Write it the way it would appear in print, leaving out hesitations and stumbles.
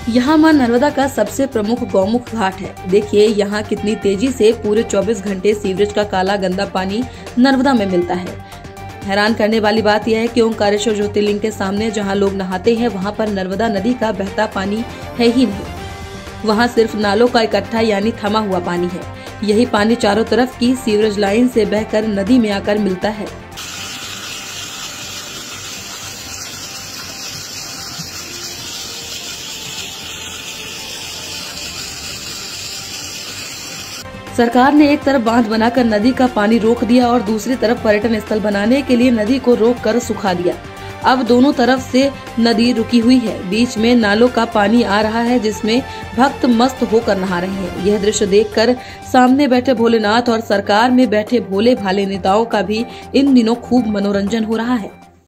यहाँ मां नर्मदा का सबसे प्रमुख गौमुख घाट है। देखिए यहाँ कितनी तेजी से पूरे 24 घंटे सीवरेज का काला गंदा पानी नर्मदा में मिलता है। हैरान करने वाली बात यह है कि ओंकारेश्वर ज्योतिर्लिंग के सामने जहाँ लोग नहाते हैं वहाँ पर नर्मदा नदी का बहता पानी है ही नहीं। वहाँ सिर्फ नालों का इकट्ठा यानी थमा हुआ पानी है। यही पानी चारों तरफ की सीवरेज लाइन से बहकर नदी में आकर मिलता है। सरकार ने एक तरफ बांध बनाकर नदी का पानी रोक दिया और दूसरी तरफ पर्यटन स्थल बनाने के लिए नदी को रोककर सुखा दिया। अब दोनों तरफ से नदी रुकी हुई है। बीच में नालों का पानी आ रहा है जिसमें भक्त मस्त होकर नहा रहे हैं। यह दृश्य देखकर सामने बैठे भोलेनाथ और सरकार में बैठे भोले भाले नेताओं का भी इन दिनों खूब मनोरंजन हो रहा है।